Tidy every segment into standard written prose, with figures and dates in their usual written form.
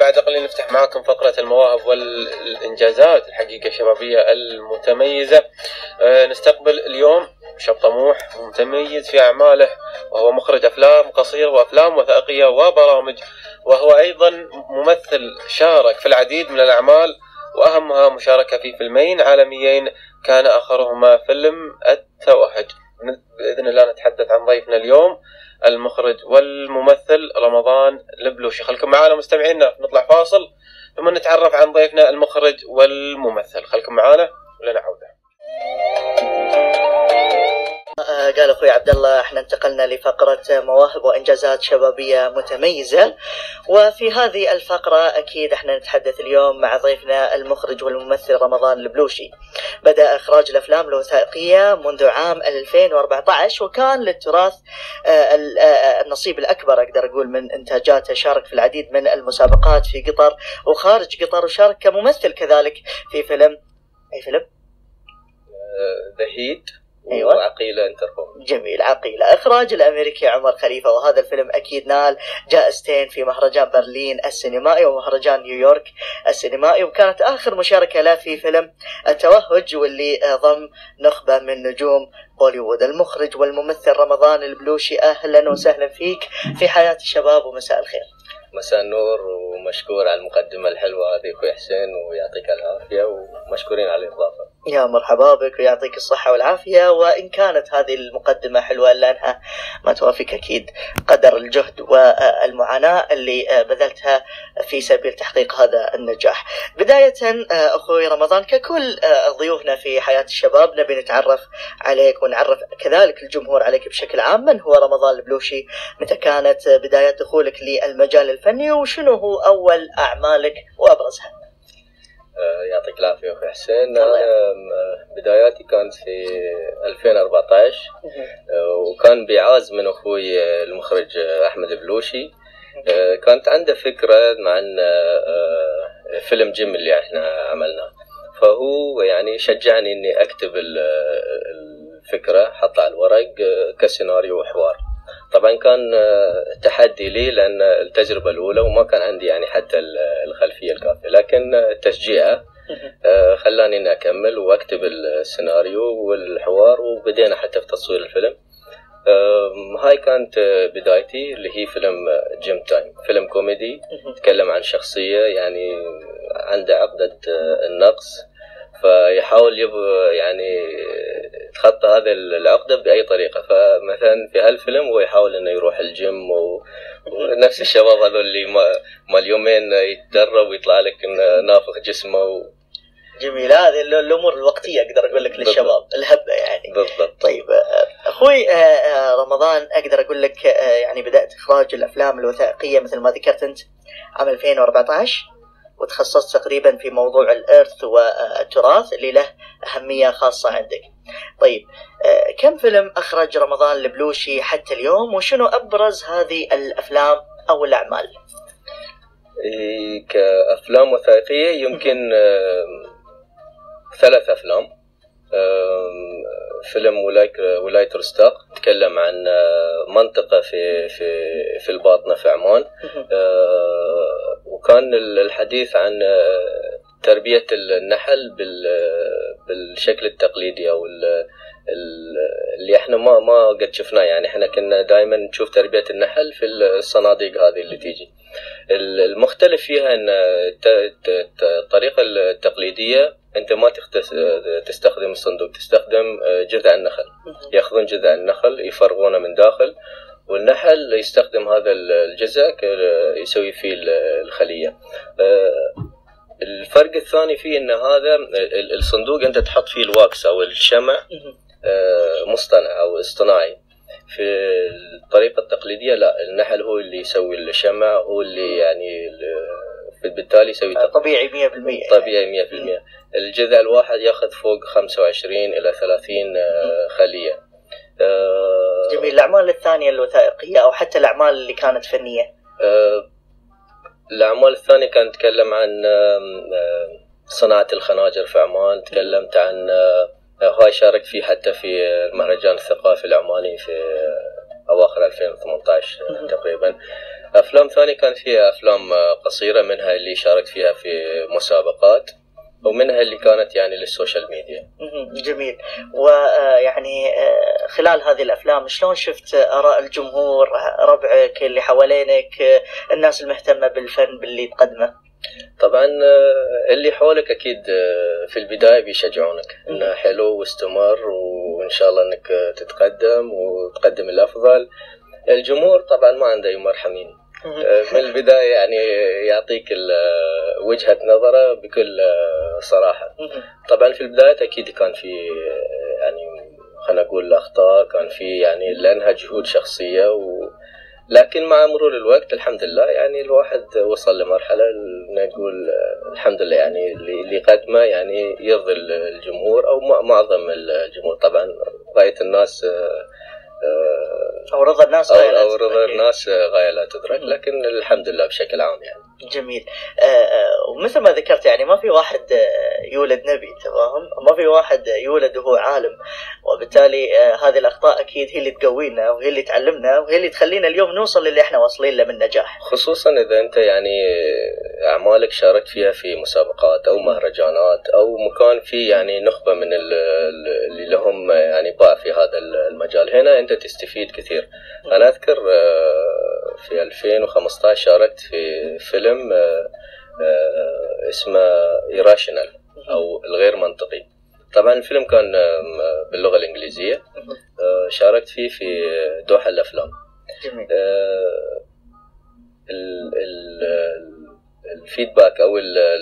بعد قليل نفتح معاكم فقرة المواهب والإنجازات الحقيقة الشبابية المتميزة. نستقبل اليوم شاب طموح ومتميز في أعماله، وهو مخرج أفلام قصيرة وأفلام وثائقية وبرامج، وهو أيضا ممثل شارك في العديد من الأعمال، وأهمها مشاركة في فيلمين عالميين كان آخرهما فيلم التوهج. بإذن الله نتحدث عن ضيفنا اليوم المخرج والممثل رمضان البلوشي. خلكم معنا مستمعينا، نطلع فاصل ثم نتعرف عن ضيفنا المخرج والممثل. خلكم معنا ولنا عودة. قال اخوي عبد الله احنا انتقلنا لفقرة مواهب وانجازات شبابية متميزة، وفي هذه الفقرة اكيد احنا نتحدث اليوم مع ضيفنا المخرج والممثل رمضان البلوشي. بدأ اخراج الافلام الوثائقية منذ عام 2014، وكان للتراث النصيب الاكبر اقدر اقول من انتاجاته. شارك في العديد من المسابقات في قطر وخارج قطر، وشارك كممثل كذلك في فيلم اي فيلم؟ ذا هيت. أيوة. وعقيلة انتربول. جميل، عقيلة إخراج الأمريكي عمر خليفة، وهذا الفيلم أكيد نال جائزتين في مهرجان برلين السينمائي ومهرجان نيويورك السينمائي، وكانت آخر مشاركة له في فيلم التوهج واللي ضم نخبة من نجوم بوليوود. المخرج والممثل رمضان البلوشي، أهلا وسهلا فيك في حياة الشباب، ومساء الخير. مساء النور، ومشكور على المقدمة الحلوة هذه أخوي حسين، ويعطيك العافية، ومشكورين على الإضافة. يا مرحبا بك ويعطيك الصحة والعافية. وإن كانت هذه المقدمة حلوة إلا أنها ما توافق أكيد قدر الجهد والمعاناة اللي بذلتها في سبيل تحقيق هذا النجاح. بداية أخوي رمضان، ككل ضيوفنا في حياة الشباب نبي نتعرف عليك ونعرف كذلك الجمهور عليك بشكل عام. من هو رمضان البلوشي؟ متى كانت بداية دخولك للمجال الفني؟ وشنو هو أول أعمالك وأبرزها؟ يعطيك العافية أخي حسين. بداياتي كانت في 2014، وكان بإعاز من أخوي المخرج أحمد بلوشي. كانت عنده فكرة عن فيلم جيم اللي احنا عملناه، فهو يعني شجعني إني أكتب الفكرة، حطها على الورق كسيناريو وحوار. طبعا كان تحدي لي لأن التجربة الأولى وما كان عندي يعني حتى الخلفية الكافية، لكن تشجيعه خلاني إني أكمل وأكتب السيناريو والحوار، وبدينا حتى في تصوير الفيلم. هاي كانت بدايتي، اللي هي فيلم جيم تايم، فيلم كوميدي يتكلم عن شخصية يعني عنده عقدة النقص، فيحاول يعني تخطى هذه العقدة بأي طريقة. فمثلا في هالفيلم هو يحاول إنه يروح الجيم، ونفس الشباب هذول اللي ما اليومين يتدرب ويطلع لك إنه نافخ جسمه جميل. هذه الأمور الوقتية أقدر أقول لك للشباب، الهبة يعني. بالضبط. طيب أخوي رمضان، أقدر أقول لك يعني بدأت إخراج الأفلام الوثائقية مثل ما ذكرت أنت عام 2014، وتخصصت تقريبا في موضوع الإرث والتراث اللي له أهمية خاصة عندك. طيب كم فيلم أخرج رمضان البلوشي حتى اليوم، وشنو أبرز هذه الأفلام أو الأعمال؟ كأفلام وثائقية يمكن 3 أفلام. فيلم ولاية رستاق تكلم عن منطقة في الباطنة في عمان، وكان الحديث عن تربية النحل بالشكل التقليدي، أو اللي احنا ما قد شفناه. يعني احنا كنا دائما نشوف تربية النحل في الصناديق هذه اللي تيجي. المختلف فيها ان الطريقة التقليدية انت ما تستخدم الصندوق، تستخدم جذع النخل. ياخذون جذع النخل يفرغونه من داخل، والنحل يستخدم هذا الجذع يسوي فيه الخلية. الفرق الثاني فيه ان هذا الصندوق انت تحط فيه الواكس او الشمع مصطنع او اصطناعي. في الطريقة التقليدية لا، النحل هو اللي يسوي الشمع، هو اللي يعني بالتالي يسوي طبيعي 100%. طبيعي 100%. الجذع الواحد ياخذ فوق 25 إلى 30 خلية. جميل. الأعمال الثانية الوثائقية أو حتى الأعمال اللي كانت فنية؟ الأعمال الثانية كانت تتكلم عن صناعة الخناجر في عمان. تكلمت عن هاي شاركت فيه حتى في المهرجان الثقافي العماني في أواخر 2018 تقريبا. أفلام ثانية كان فيها أفلام قصيرة، منها اللي شاركت فيها في مسابقات، ومنها اللي كانت يعني للسوشيال ميديا. جميل. ويعني خلال هذه الأفلام شلون شفت آراء الجمهور، ربعك اللي حوالينك، الناس المهتمة بالفن باللي تقدمه؟ طبعا اللي حولك أكيد في البداية بيشجعونك إنه حلو واستمر وإن شاء الله إنك تتقدم وتقدم الأفضل. الجمهور طبعا ما عنده مرحمين من البداية، يعني يعطيك وجهة نظره بكل صراحة. طبعا في البداية أكيد كان في يعني خلينا نقول أخطاء، كان في يعني لأنها جهود شخصية لكن مع مرور الوقت الحمد لله يعني الواحد وصل لمرحلة نقول الحمد لله يعني اللي قدمه يعني يرضي الجمهور أو معظم الجمهور. طبعا غاية الناس أو رضا الناس أو رضا الناس غاية لا تدرك، لكن الحمد لله بشكل عام يعني. جميل. ومثل ما ذكرت يعني ما في واحد يولد نبي، تمام؟ ما في واحد يولد وهو عالم، وبالتالي هذه الأخطاء أكيد هي اللي تقوينا وهي اللي تعلمنا وهي اللي تخلينا اليوم نوصل للي احنا واصلين له من نجاح. خصوصا إذا أنت يعني أعمالك شاركت فيها في مسابقات أو مهرجانات أو مكان فيه يعني نخبة من اللي لهم يعني باع في هذا المجال، هنا أنت تستفيد كثير. أنا أذكر في 2015 شاركت في فيلم اسمه إيراشنال أو الغير منطقي. طبعا الفيلم كان باللغة الإنجليزية، شاركت فيه في دوحة الأفلام. الفيدباك أو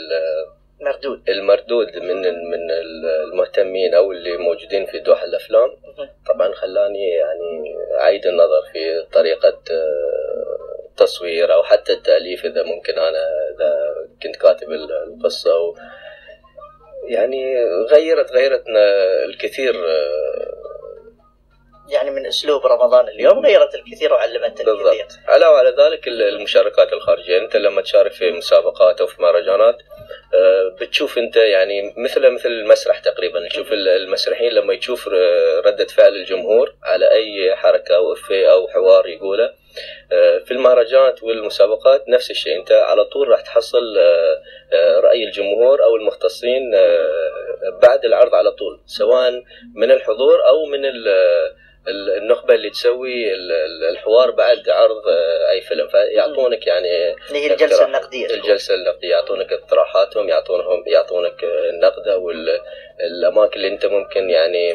المردود من المهتمين أو اللي موجودين في دوحة الأفلام طبعا خلاني يعني أعيد النظر في طريقة تصوير أو حتى التأليف، إذا ممكن أنا إذا كنت كاتب القصة يعني غيرت الكثير يعني من أسلوب رمضان اليوم، غيرت الكثير وعلمت الكثير. بالضبط. علاوة على ذلك المشاركات الخارجية، أنت لما تشارك في مسابقات أو في مهرجانات بتشوف أنت يعني مثل المسرح تقريبا، تشوف المسرحيين لما يشوف ردة فعل الجمهور على أي حركة أو إفيه أو حوار يقوله. في المهرجانات والمسابقات نفس الشيء، أنت على طول راح تحصل رأي الجمهور أو المختصين بعد العرض على طول، سواء من الحضور أو من النخبة اللي تسوي الحوار بعد عرض أي فيلم، فيعطونك يعني اللي هي الجلسة النقدية. يعطونك اقتراحاتهم، يعطونك النقدة والأماكن اللي أنت ممكن يعني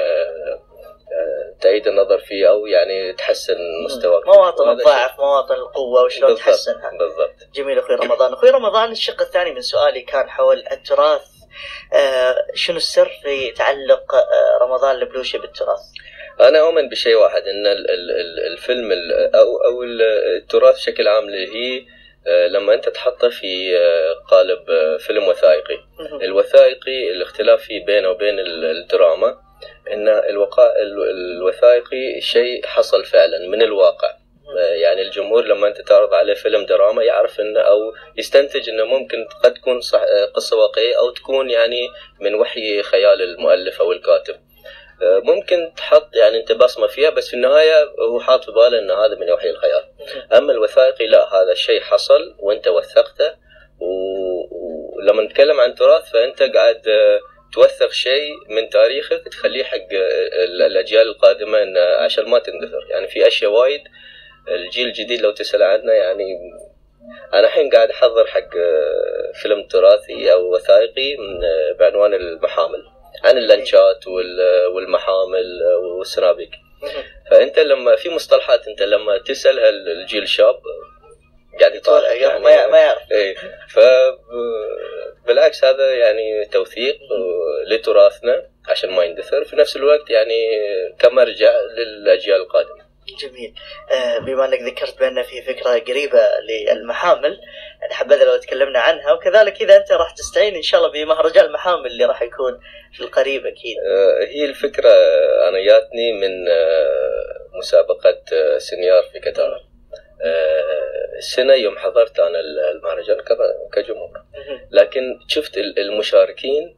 تعيد النظر فيه أو يعني تحسن مستواك، مواطن الضعف، مواطن القوة، وشلون تحسنها. بالضبط. جميل. أخوي رمضان الشق الثاني من سؤالي كان حول التراث. شنو السر في تعلق رمضان البلوشي بالتراث؟ أنا أؤمن بشيء واحد، إن الفيلم أو التراث بشكل عام اللي هي لما أنت تحطه في قالب فيلم وثائقي. الوثائقي الاختلاف فيه بينه وبين الدراما إن الوثائقي شيء حصل فعلا من الواقع. يعني الجمهور لما أنت تعرض عليه فيلم دراما يعرف إنه أو يستنتج إنه ممكن قد تكون قصة واقعية أو تكون يعني من وحي خيال المؤلف أو الكاتب. ممكن تحط يعني أنت بصمة فيها، بس في النهاية هو حاط في باله إن هذا من وحي الخيال. أما الوثائقي لا، هذا الشيء حصل وأنت وثقته، ولما نتكلم عن تراث فأنت قاعد توثق شيء من تاريخك تخليه حق الأجيال القادمة إن عشان ما تندثر. يعني في أشياء وايد الجيل الجديد لو تسأل عنه، يعني أنا الحين قاعد أحضر حق فيلم تراثي أو وثائقي بعنوان المحامل، عن اللانشات والمحامل والسنابك. فأنت لما في مصطلحات أنت لما تسأل الجيل الشاب قاعد يطالع يعني ما يعرف. فبالعكس هذا يعني توثيق لتراثنا عشان ما يندثر، في نفس الوقت يعني كمرجع للأجيال القادمة. جميل. بما أنك ذكرت بأن في فكرة قريبة للمحامل، يعني حبذا لو تكلمنا عنها، وكذلك إذا أنت راح تستعين إن شاء الله بمهرجان المحامل اللي راح يكون في القريب أكيد. هي الفكرة أنا جاتني من مسابقة سنيار في قطر. السنة يوم حضرت أنا المهرجان كجمهور، لكن شفت المشاركين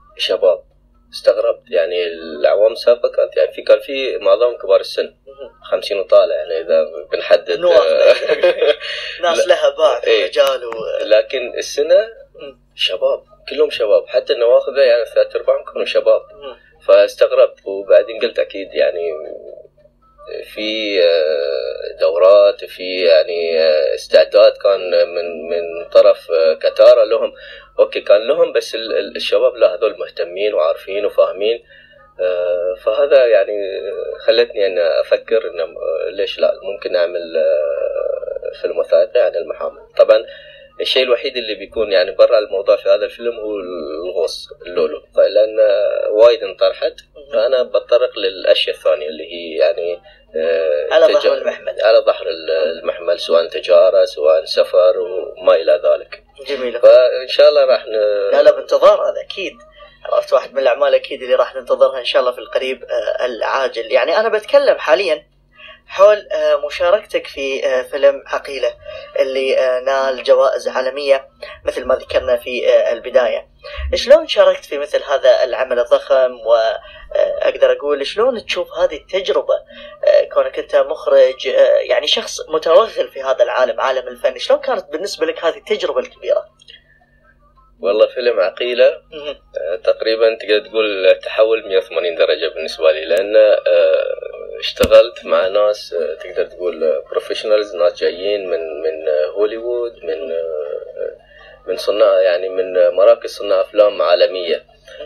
شباب، استغربت. يعني الأعوام السابقة كانت يعني كان في معظم كبار السن 50-60 50 وطالع يعني إذا بنحدد ناس لها باع في المجال لكن السنة شباب كلهم شباب، حتى النواخذة يعني 3/4 كانوا شباب. فاستغربت وبعدين قلت أكيد يعني في دورات، في يعني استعداد كان من طرف كتارة لهم. أوكي كان لهم، بس الشباب لا هذول مهتمين وعارفين وفاهمين. فهذا يعني خلتني أنا أفكر إنه ليش لا ممكن نعمل فيلم وثائقي عن المحامي. طبعا الشيء الوحيد اللي بيكون يعني برا الموضوع في هذا الفيلم هو الغوص اللولو، لأن وايد انطرحت. فأنا بتطرق للأشياء الثانية اللي هي يعني على ظهر المحمل، على ظهر المحمل، سواء تجارة سواء سفر وما إلى ذلك. جميل. فإن شاء الله راح لا بانتظار هذا أكيد. عرفت واحد من الأعمال أكيد اللي راح ننتظرها إن شاء الله في القريب العاجل. يعني أنا بتكلم حاليا حول مشاركتك في فيلم عقيلة اللي نال جوائز عالمية مثل ما ذكرنا في البداية. شلون شاركت في مثل هذا العمل الضخم؟ وأقدر أقول شلون تشوف هذه التجربة كونك أنت مخرج، يعني شخص متوغل في هذا العالم، عالم الفن، شلون كانت بالنسبة لك هذه التجربة الكبيرة؟ والله فيلم عقيلة تقريبا تقدر تقول تحول 180 درجة بالنسبة لي، لأن اشتغلت مع ناس تقدر تقول بروفيشنالز، ناس جايين من هوليوود، من صناع يعني من مراكز صناع أفلام عالمية.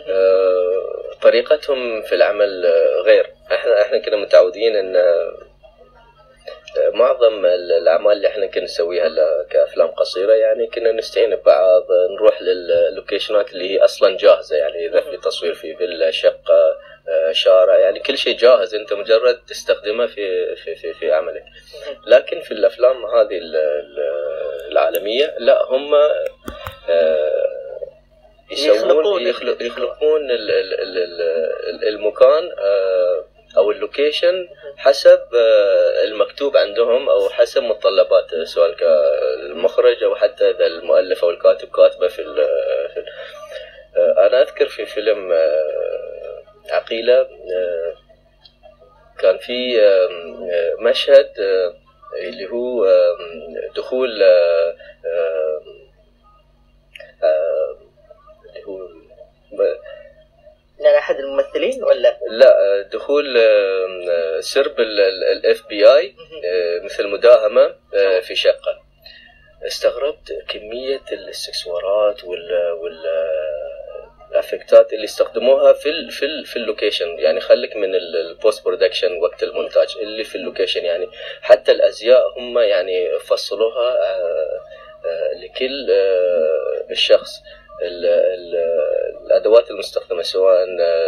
طريقتهم في العمل غير. احنا كنا متعودين ان معظم الأعمال اللي احنا كنا نسويها كأفلام قصيرة يعني كنا نستعين ببعض، نروح لللوكيشنات اللي هي أصلا جاهزة، يعني إذا في تصوير في فيلا، شقة، شارع، يعني كل شيء جاهز، أنت مجرد تستخدمه في عملك. لكن في الأفلام هذه العالمية لا، هم يخلقون المكان أو اللوكيشن حسب المكتوب عندهم أو حسب متطلبات سواء المخرج أو حتى إذا المؤلف أو الكاتب كاتبه في أنا أذكر في فيلم عقيلة كان في مشهد اللي هو دخول اللي هو يعني أحد الممثلين ولا لا، دخول سرب الاف بي اي مثل مداهمة في شقة. استغربت كمية الاستكسوارات والافكتات اللي استخدموها في اللوكيشن. يعني خليك من البوست برودكشن وقت المونتاج اللي في اللوكيشن، يعني حتى الازياء هم يعني فصلوها لكل الشخص. الأدوات المستخدمة سواء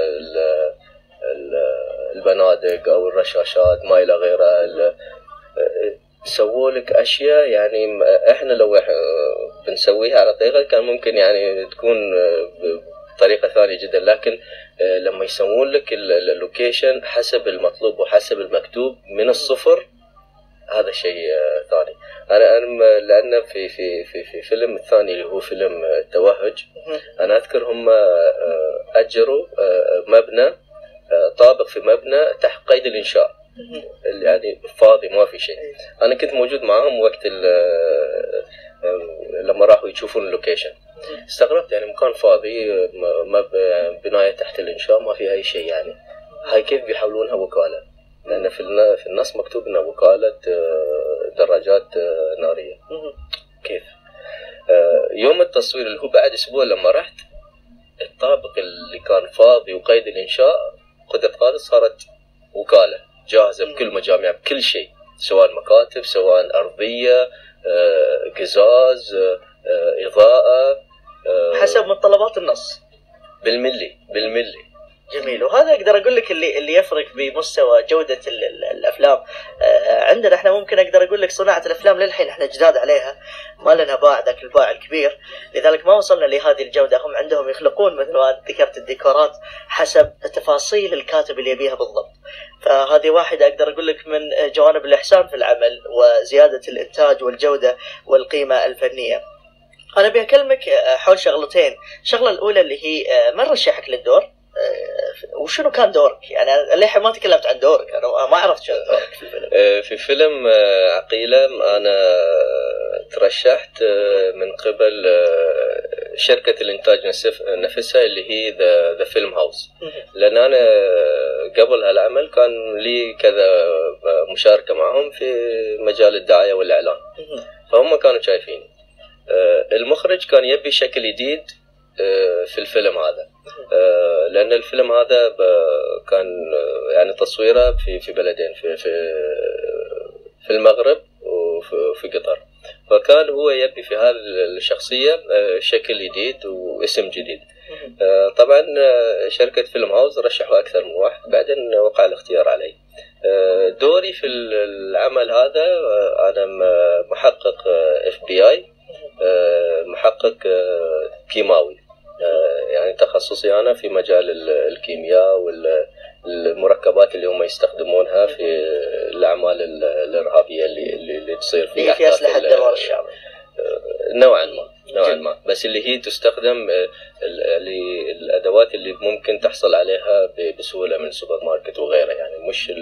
البنادق أو الرشاشات ما إلى غيرها، سووا لك أشياء يعني إحنا لو بنسويها على طريقة كان ممكن يعني تكون بطريقة ثانية جدا، لكن لما يسوون لك اللوكيشن حسب المطلوب وحسب المكتوب من الصفر، هذا شيء ثاني. أنا لأن في فيلم الثاني اللي هو فيلم التوهج، أنا أذكر هم أجروا مبنى، طابق في مبنى تحت قيد الإنشاء، يعني فاضي ما في شيء. أنا كنت موجود معهم وقت لما راحوا يشوفون اللوكيشن. استغربت يعني مكان فاضي، بناية تحت الإنشاء ما فيها أي شيء، يعني هاي كيف بيحولونها وكالة؟ لأن في النص مكتوب إنه وكالة دراجات نارية. كيف؟ يوم التصوير اللي هو بعد أسبوع لما رحت، الطابق اللي كان فاضي وقيد الإنشاء قدرة قادر صارت وكالة جاهزة بكل مجاميع بكل شيء، سواء مكاتب سواء أرضية، قزاز، إضاءة، حسب متطلبات النص بالملي. جميل. وهذا اقدر اقول لك اللي يفرق بمستوى جوده الافلام. عندنا احنا ممكن اقدر اقول لك صناعه الافلام للحين احنا جداد عليها، ما لنا باع ذاك الباع الكبير، لذلك ما وصلنا لهذه الجوده. هم عندهم يخلقون مثل ما ذكرت الديكورات حسب تفاصيل الكاتب اللي يبيها بالضبط. فهذه واحدة اقدر اقول لك من جوانب الاحسان في العمل وزياده الانتاج والجوده والقيمه الفنيه. انا بكلمك حول شغلتين. الشغله الاولى اللي هي من رشحك للدور، وشنو كان دورك؟ يعني للحين ما تكلمت عن دورك، انا ما عرفت شنو دورك في الفيلم. في فيلم عقيلة أنا ترشحت من قبل شركة الإنتاج نفسها اللي هي ذا فيلم هاوس، لأن أنا قبل هالعمل كان لي كذا مشاركة معهم في مجال الدعاية والإعلان، فهم كانوا شايفين المخرج كان يبي شكل جديد في الفيلم هذا، لأن الفيلم هذا كان يعني تصويره في بلدين، في المغرب وفي قطر، فكان هو يبي في هذه الشخصية شكل جديد واسم جديد. طبعا شركة فيلم هاوس رشحوا أكثر من واحد، بعدين وقع الاختيار علي. دوري في العمل هذا أنا محقق FBI، محقق كيماوي، يعني تخصصي أنا في مجال الكيمياء والمركبات اللي هم يستخدمونها في الأعمال الإرهابية اللي تصير في أسلحة الدمار الشامل نوعا ما، بس اللي هي تستخدم الأدوات اللي ممكن تحصل عليها بسهولة من سوبر ماركت وغيره، يعني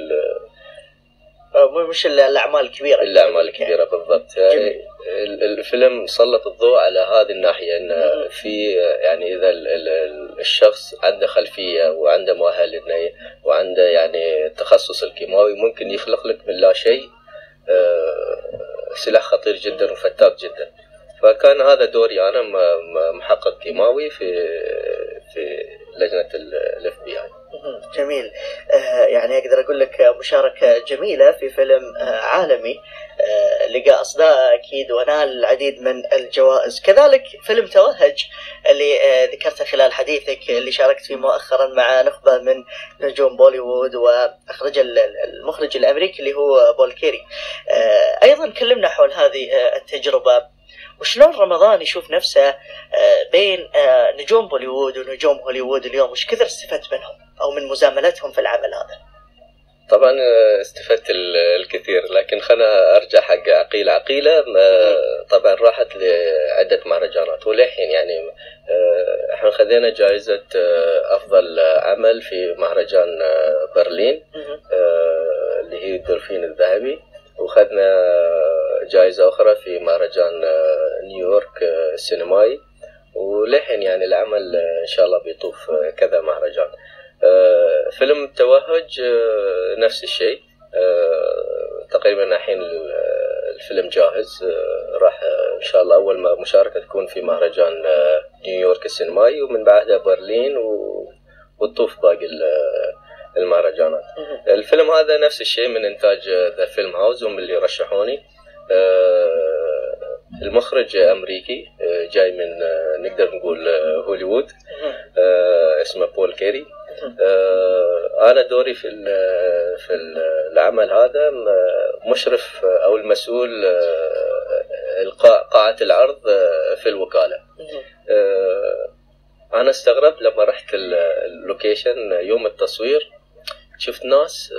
مش الأعمال الكبيرة. الأعمال الكبيرة بالضبط. الفيلم سلط الضوء على هذه الناحية، إن في يعني إذا الشخص عنده خلفية وعنده مؤهل وعنده يعني التخصص الكيماوي، ممكن يخلق لك من لا شيء سلاح خطير جدا وفتاك جدا. فكان هذا دوري أنا محقق كيماوي في لجنة FBI. جميل. يعني أقدر أقول لك مشاركة جميلة في فيلم عالمي لقى أصداء أكيد ونال العديد من الجوائز. كذلك فيلم توهج اللي ذكرته خلال حديثك، اللي شاركت فيه مؤخرا مع نخبة من نجوم بوليوود، وأخرج المخرج الأمريكي اللي هو بول كيري. أيضا كلمنا حول هذه التجربة، وشلون رمضان يشوف نفسه بين نجوم بوليوود ونجوم هوليوود اليوم، وش كثر استفدت منهم أو من مزاملتهم في العمل هذا؟ طبعا استفدت الكثير، لكن خلنا أرجع حق عقيلة. طبعا راحت لعدة مهرجانات ولحين يعني احنا خذينا جائزة أفضل عمل في مهرجان برلين اللي هي الدولفين الذهبي، وخذنا جائزة أخرى في مهرجان نيويورك السينمائي، ولحين يعني العمل إن شاء الله بيطوف كذا مهرجان. فيلم توهج نفس الشيء، تقريبا الحين الفيلم جاهز، راح إن شاء الله أول ما مشاركة تكون في مهرجان نيويورك السينمائي، ومن بعدها برلين وتطوف باقي المهرجانات. الفيلم هذا نفس الشيء من إنتاج ذا فيلم هاوس، هم اللي رشحوني. المخرج أمريكي جاي من نقدر نقول هوليوود، اسمه بول كيري. أنا دوري في العمل هذا مشرف أو المسؤول قاعة العرض في الوكالة. أنا استغربت لما رحت اللوكيشن يوم التصوير، شفت ناس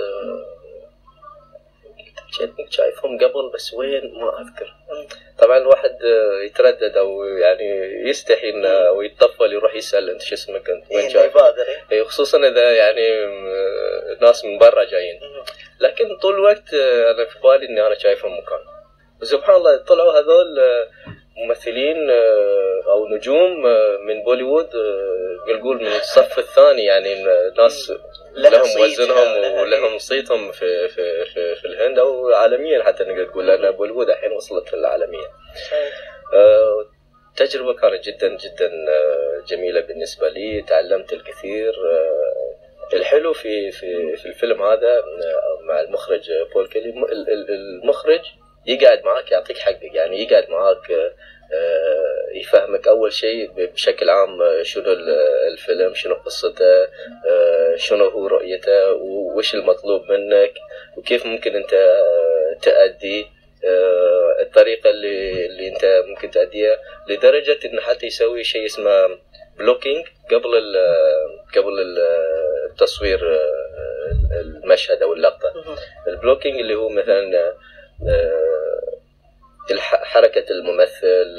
شايفهم قبل بس وين ما أذكر. طبعا الواحد يتردد أو يعني يستحي إنه ويتطفل يروح يسأل أنت شو اسمك، أنت وين شايفه، خصوصا إذا يعني ناس من برا جايين. لكن طول الوقت أنا في بالي إني أنا شايفهم مكان، وسبحان الله طلعوا هذول ممثلين أو نجوم من بوليوود، نقول من الصف الثاني، يعني ناس لهم وزنهم ولهم صيتهم في الهند أو عالميا حتى نقدر نقول، لأن بوليوود الحين وصلت للعالمية. تجربة كانت جدا جدا جميلة بالنسبة لي، تعلمت الكثير. الحلو في الفيلم هذا مع المخرج بول كيلي، المخرج يقعد معك يعطيك حقك، يعني يقعد معك يفهمك أول شيء بشكل عام شنو الفيلم، شنو قصته، شنو هو رؤيته، وش المطلوب منك، وكيف ممكن أنت تأدي الطريقة اللي أنت ممكن تأديها، لدرجة إن حتى يسوي شيء اسمه بلوكينج قبل التصوير المشهد أو اللقطة. البلوكينج اللي هو مثلا حركة الممثل،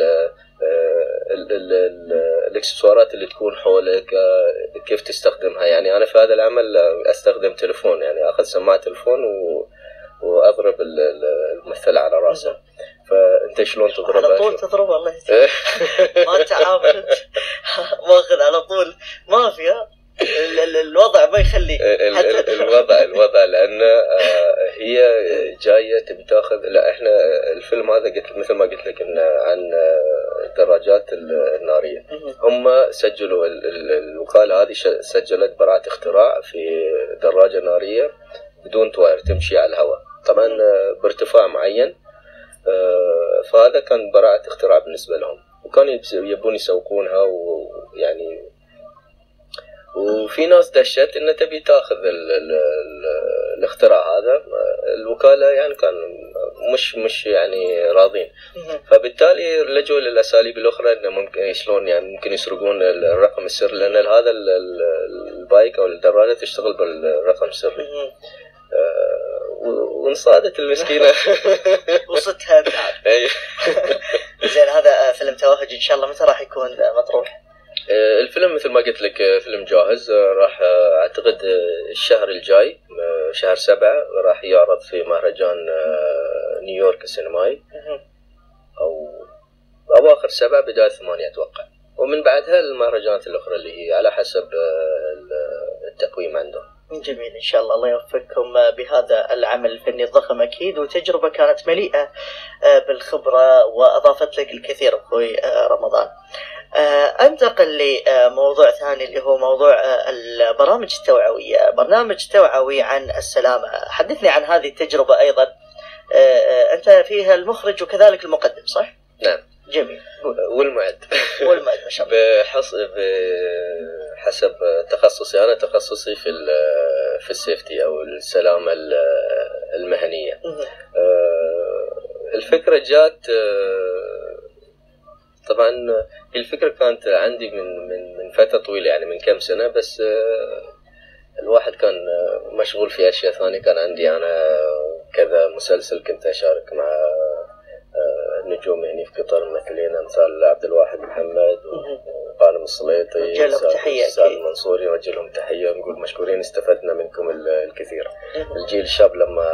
الاكسسوارات اللي تكون حولك، كيف تستخدمها. يعني أنا في هذا العمل أستخدم تلفون، يعني أخذ سماعة تلفون واضرب الممثله على راسه. فانت شلون تضربها؟ على طول تضرب الله يسلمك. ما تعافت ماخذ على طول ما فيها الوضع ما يخلي الوضع لان هي جايه تبي تاخذ. لا احنا الفيلم هذا قلت مثل ما قلت لك إن عن الدراجات الناريه. هم سجلوا الوكاله هذه سجلت براءه اختراع في دراجه ناريه بدون طوائر تمشي على الهواء، طبعا بارتفاع معين. فهذا كان براءة اختراع بالنسبة لهم، وكانوا يبون يسوقونها ويعني وفي ناس دشت إن تبي تاخذ الاختراع هذا. الوكالة يعني كان مش يعني راضين، فبالتالي لجوا للأساليب الأخرى إنه ممكن شلون يعني ممكن يسرقون الرقم السري، لأن هذا البايك أو الدراجة تشتغل بالرقم السري. وانصادت المسكينة وصتها. زين هذا فيلم توهج إن شاء الله متى راح يكون مطروح؟ الفيلم مثل ما قلت لك فيلم جاهز، راح أعتقد الشهر الجاي شهر 7 راح يعرض في مهرجان نيويورك السينمائي، أو أواخر 7 بداية 8 أتوقع، ومن بعدها المهرجانات الأخرى اللي هي على حسب التقويم عندهم. جميل إن شاء الله. الله يوفقكم بهذا العمل الفني الضخم أكيد، وتجربة كانت مليئة بالخبرة وأضافت لك الكثير أخوي رمضان. أنتقل لموضوع ثاني اللي هو موضوع البرامج التوعوية. برنامج توعوي عن السلامة، حدثني عن هذه التجربة أيضا. أنت فيها المخرج وكذلك المقدم صح؟ نعم. جميل. والمعد ما شاء الله. بحسب تخصصي، أنا تخصصي في السيفتي أو السلامة المهنية. الفكرة جات طبعا الفكرة كانت عندي من فترة طويلة، يعني من كم سنة، بس الواحد كان مشغول في أشياء ثانية. كان عندي أنا كذا مسلسل كنت أشارك مع نجوم هنا في قطر ممثلين أمثال عبد الواحد محمد وغانم السليطي وسعد المنصوري، نوجه تحية ونقول مشكورين، استفدنا منكم الكثير. الجيل الشاب لما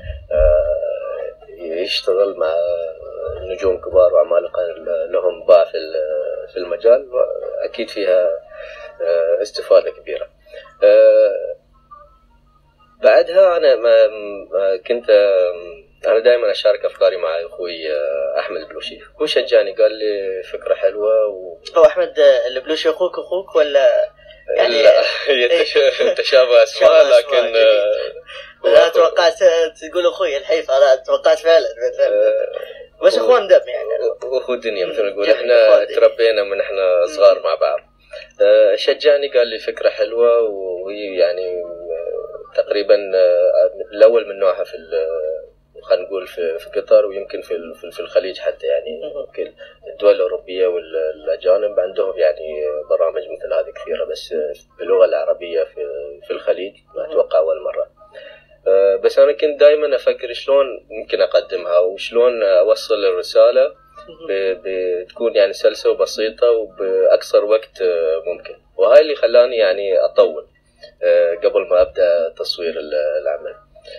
يشتغل مع نجوم كبار وعمالقة لهم باع في المجال، أكيد فيها استفادة كبيرة. بعدها أنا كنت أنا دائما أشارك أفكاري مع أخوي أحمد البلوشي، هو شجعني قال لي فكرة حلوة. هو أحمد البلوشي أخوك ولا يعني؟ لا تشابه أسماء، لكن لا توقعت تقول أخوي الحيف، أنا توقعت فعلا بس أخوان دم يعني، أخو دنيا مثل نقول. إحنا تربينا من إحنا صغار مع بعض. شجعني قال لي فكرة حلوة، وهي يعني تقريبا الأول من نوعها في خلينا نقول في قطر، ويمكن في الخليج حتى، يعني يمكن الدول الأوروبية والأجانب عندهم يعني برامج مثل هذه كثيرة، بس باللغة العربية في الخليج ما أتوقع أول مرة. بس أنا كنت دائما أفكر شلون ممكن أقدمها وشلون أوصل الرسالة بتكون يعني سلسة وبسيطة وبأقصر وقت ممكن، وهاي اللي خلاني يعني أطول قبل ما أبدأ تصوير العمل.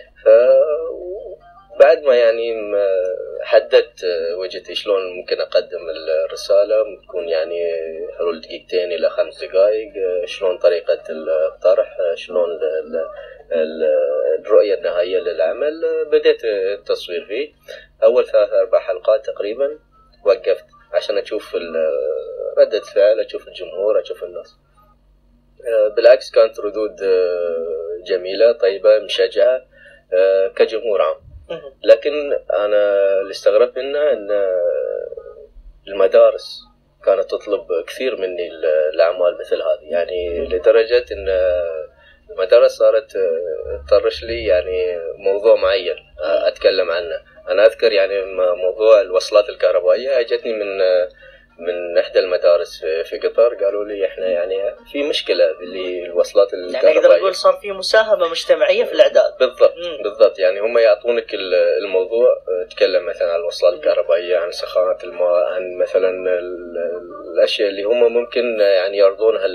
بعد ما يعني حددت وجهتي شلون ممكن أقدم الرسالة، تكون يعني حلول 2 إلى 5 دقائق، شلون طريقة الطرح، شلون الرؤية النهائية للعمل. بدأت التصوير فيه أول 3-4 حلقات تقريبا، وقفت عشان أشوف ردة فعل، أشوف الجمهور، أشوف الناس. بالعكس كانت ردود جميلة طيبة مشجعة كجمهور عام. لكن أنا اللي استغربت منه أن المدارس كانت تطلب كثير مني الأعمال مثل هذه، يعني لدرجة أن المدارس صارت تطرش لي يعني موضوع معين أتكلم عنه. أنا أذكر يعني موضوع الوصلات الكهربائية أجتني من إحدى المدارس في قطر، قالوا لي إحنا يعني في مشكلة اللي الوصلات الكهربائية، يعني نقدر نقول صار في مساهمة مجتمعية في الإعداد. بالضبط يعني هم يعطونك الموضوع، تكلم مثلا عن الوصلات الكهربائية، عن سخانة الماء، عن مثلا الأشياء اللي هم ممكن يعني يعرضونها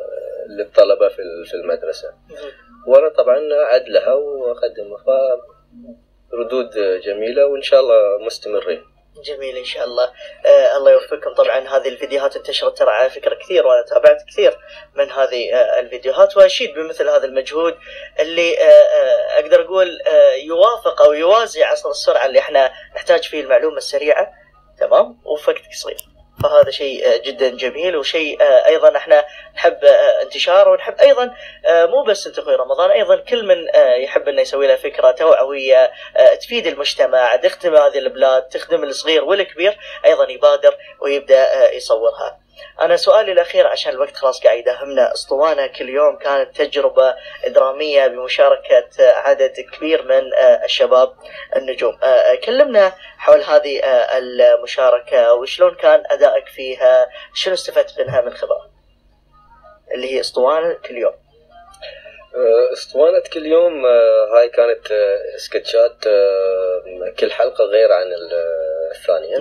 للطلبة في المدرسة، وأنا طبعا أعد لها وأقدمها. ردود جميلة وإن شاء الله مستمرين. جميل إن شاء الله. الله يوفقكم. طبعا هذه الفيديوهات انتشرت ترى على فكرة كثير، وأنا تابعت كثير من هذه الفيديوهات، وأشيد بمثل هذا المجهود اللي أقدر أقول يوافق أو يوازي عصر السرعة اللي احنا نحتاج فيه المعلومة السريعة، تمام، وفي وقت قصير. فهذا شيء جدا جميل، وشيء ايضا احنا نحب انتشاره، ونحب ايضا مو بس انت اخوي رمضان، ايضا كل من يحب انه يسوي له فكره توعويه تفيد المجتمع، تخدم هذه البلاد، تخدم الصغير والكبير، ايضا يبادر ويبدا يصورها. أنا سؤالي الأخير عشان الوقت خلاص قاعد يداهمنا، أسطوانة كل يوم كانت تجربة درامية بمشاركة عدد كبير من الشباب النجوم. كلمنا حول هذه المشاركة وشلون كان أدائك فيها، شنو استفدت منها من خبرة اللي هي أسطوانة كل يوم؟ اسطوانة كل يوم هاي كانت سكتشات، كل حلقة غير عن الثانية.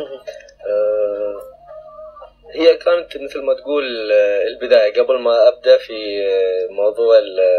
هي كانت مثل ما تقول البداية قبل ما أبدأ في موضوع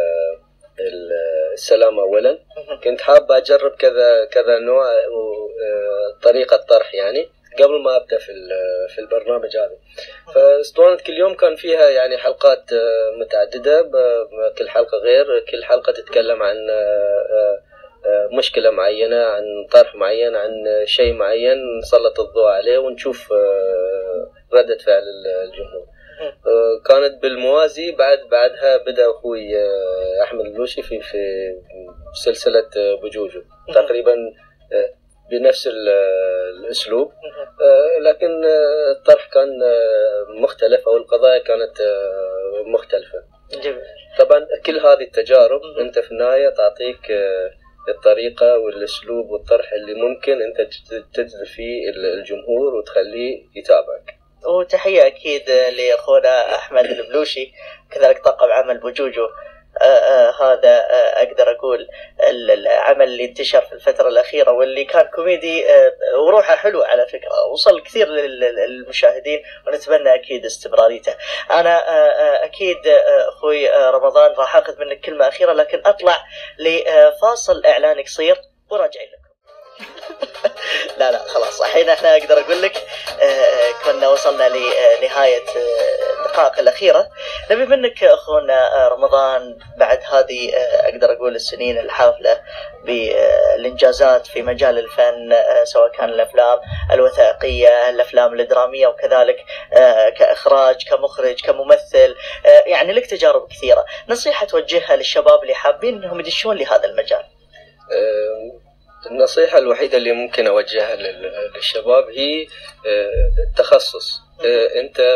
السلام. أولا كنت حابة أجرب كذا نوع طريقة طرح يعني قبل ما أبدأ في البرنامج هذا. فاسطوانة كل يوم كان فيها يعني حلقات متعددة، كل حلقة غير، كل حلقة تتكلم عن مشكلة معينة، عن طرح معين، عن شيء معين نسلط الضوء عليه ونشوف ردة فعل الجمهور. كانت بالموازي بعدها بدأ أخوي أحمد البلوشي في سلسلة بجوجو تقريبا بنفس الأسلوب، لكن الطرح كان مختلف أو القضايا كانت مختلفة. طبعا كل هذه التجارب أنت في النهاية تعطيك الطريقة والأسلوب والطرح اللي ممكن أنت تجذب فيه الجمهور وتخليه يتابعك. وتحية أكيد لأخونا أحمد البلوشي، كذلك طاقم عمل بجوجو. هذا أقدر أقول العمل اللي انتشر في الفترة الأخيرة واللي كان كوميدي وروحه حلو على فكرة، وصل كثير للمشاهدين، ونتمنى أكيد استمراريته. أنا أكيد أخوي رمضان راح أخذ منك كلمة أخيرة، لكن أطلع لفاصل إعلاني قصير وراجع لكم. لا خلاص، الحين احنا اقدر اقول لك كنا وصلنا لنهاية الدقائق الأخيرة. نبي منك اخونا رمضان بعد هذه اقدر اقول السنين الحافلة بالانجازات في مجال الفن، سواء كان الافلام الوثائقية، الافلام الدرامية، وكذلك كاخراج، كمخرج، كممثل، يعني لك تجارب كثيرة، نصيحة توجهها للشباب اللي حابين انهم يدشون لهذا المجال؟ النصيحة الوحيدة اللي ممكن أوجهها للشباب هي التخصص. أنت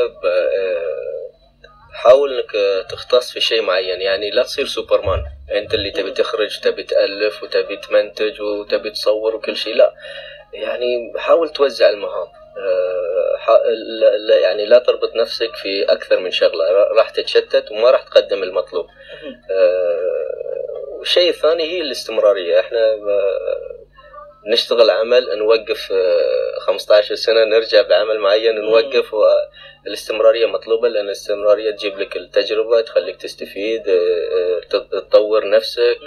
حاول أنك تختص في شيء معين، يعني لا تصير سوبرمان أنت اللي تبي تخرج، تبي تألف وتبي تمنتج وتبي تصور وكل شيء. لا، يعني حاول توزع المهام، يعني لا تربط نفسك في أكثر من شغلة، راح تتشتت وما راح تقدم المطلوب. والشيء الثاني هي الاستمرارية. احنا نشتغل عمل نوقف 15 سنة، نرجع بعمل معين نوقف، والاستمرارية مطلوبة، لأن الاستمرارية تجيب لك التجربة، تخليك تستفيد، تطور نفسك،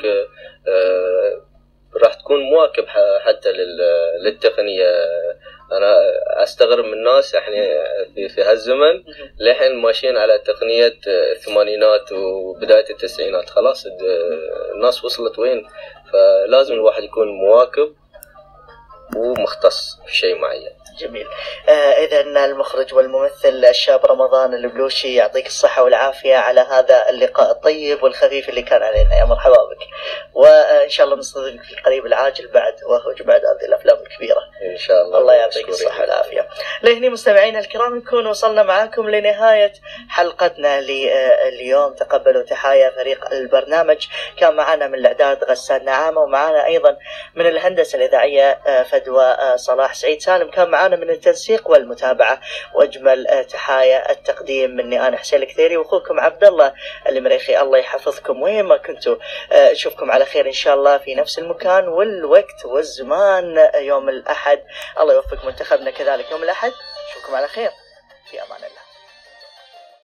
راح تكون مواكب حتى للتقنية. أنا أستغرب من الناس يعني في هالزمن لحين ماشيين على تقنية الثمانينات وبداية التسعينات، خلاص الناس وصلت وين؟ فلازم الواحد يكون مواكب ومختص في شيء معين. جميل. إذا المخرج والممثل الشاب رمضان البلوشي يعطيك الصحة والعافية على هذا اللقاء الطيب والخفيف اللي كان علينا، يا مرحبا بك، وإن شاء الله نستضيفك في القريب العاجل بعد هذه الأفلام الكبيرة إن شاء الله. الله يعطيك الصحة والعافية. لهني مستمعينا الكرام نكون وصلنا معاكم لنهاية حلقتنا اليوم. تقبلوا تحايا فريق البرنامج، كان معنا من الإعداد غسان نعامة، ومعنا أيضا من الهندسة الإذاعية فدوى صلاح. سعيد سالم كان معنا من التنسيق والمتابعة، واجمل تحايا التقديم مني انا حسين الكثيري واخوكم عبد الله المريخي. الله يحفظكم وين ما كنتوا، اشوفكم على خير ان شاء الله في نفس المكان والوقت والزمان يوم الاحد. الله يوفق منتخبنا كذلك يوم الاحد. اشوفكم على خير، في امان الله.